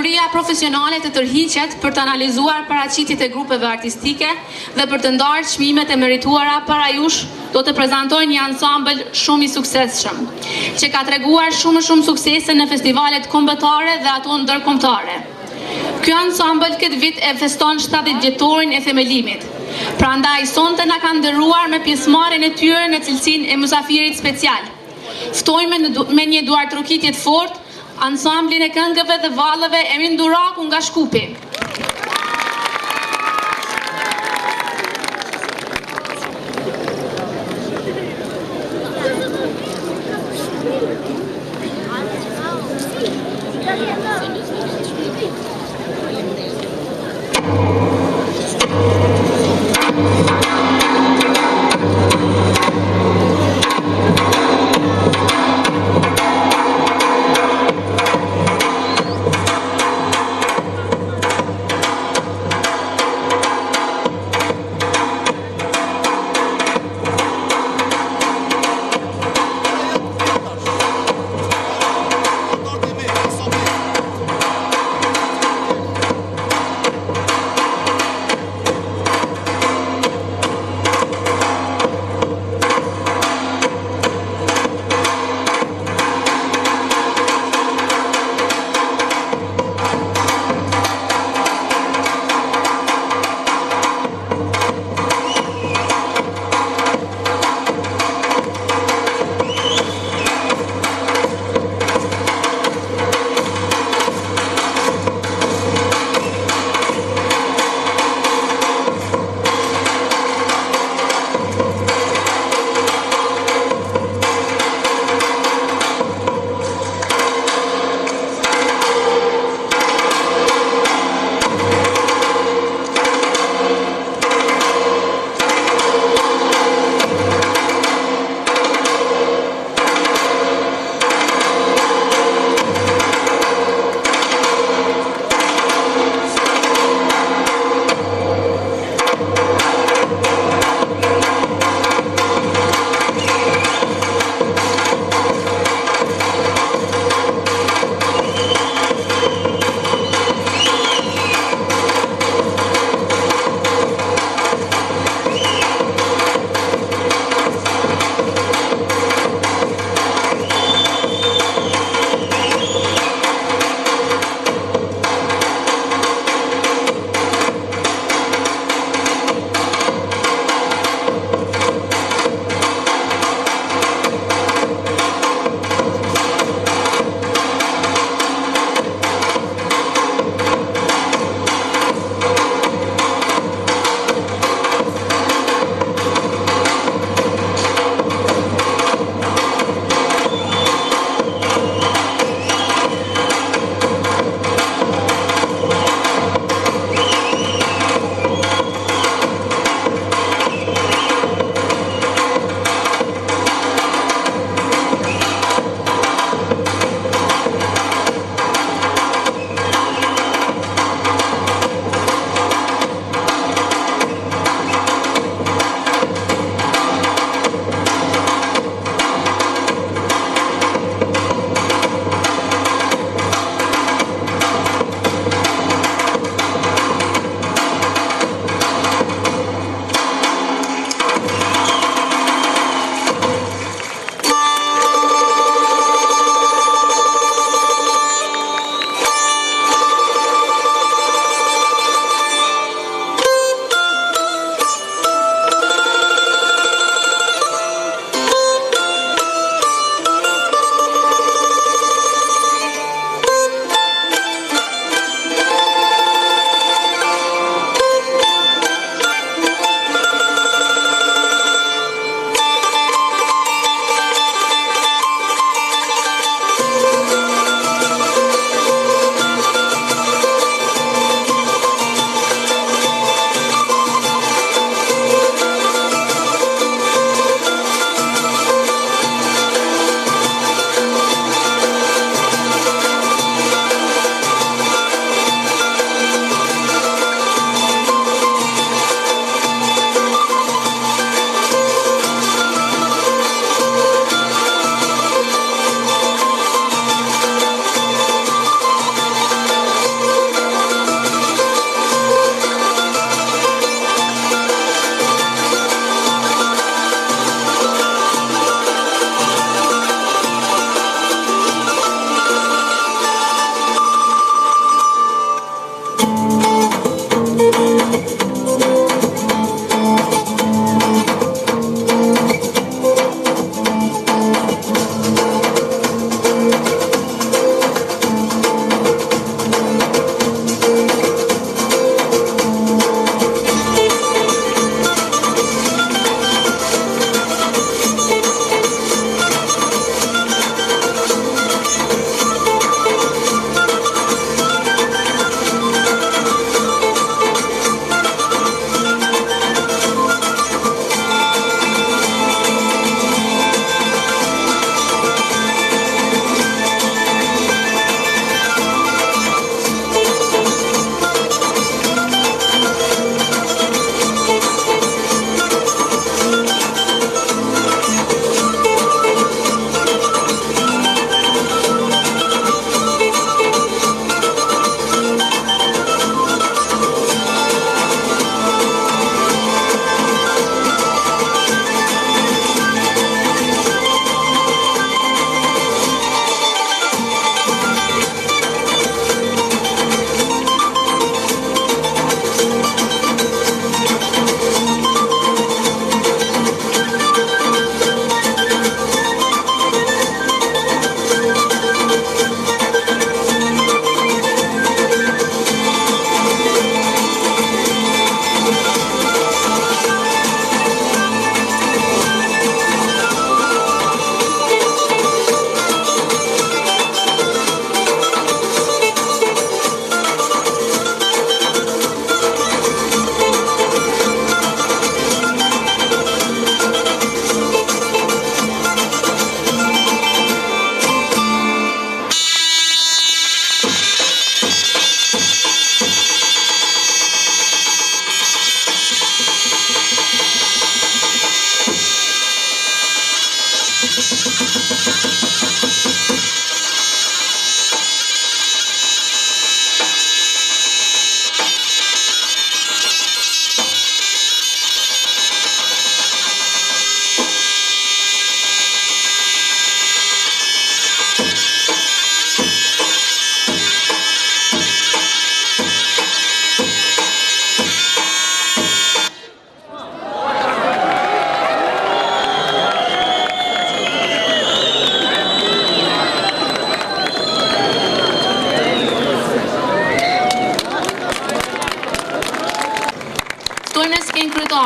Zhuria profesionale të tërhiqet për të analizuar paraqitjet e grupeve artistike dhe për të ndarë çmimet e merituara para jush do të prezantojë një ansambël shumë i suksesshëm, që ka treguar shumë suksese në festivalet kombëtare dhe ato ndërkombëtare. Ky ansambël këtë vit e feston 70 vjetorin e themelimit. Prandaj sonte na kanë nderuar me pjesëmarrjen e tyre në cilësinë e mysafirit special. Ftojmë me një duartrokitje të fortë ansamblin e këngëve dhe vallëve Emin Duraku nga Shkupi.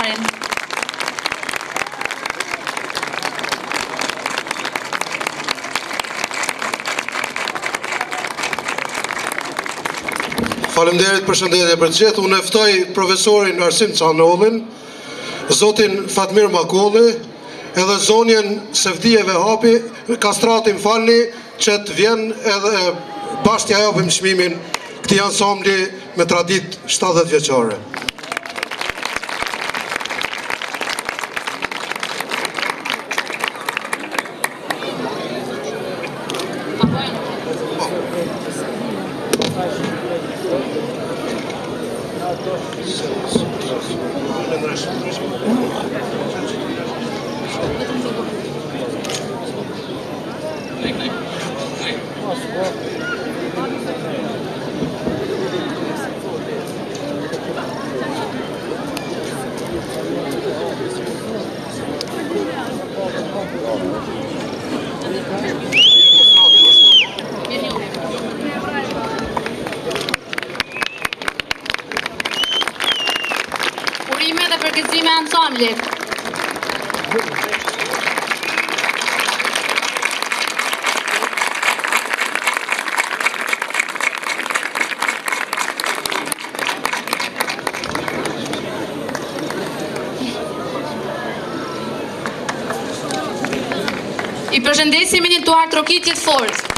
Dritarin. Faleminderit, përshëndetje për gjithë. Unë ftoj profesorin Arsim Canollin, zotin Fatmir Makolli, edhe zonjen Sevdije Vehapi, Kastratin falni, që të vjen edhe bashkë t'ja japim çmimin këtij ansambli me traditë 70 vjeçare. Urime dhe përgëzime ansamblit. I përshëndesim një tuar trokitjet fort.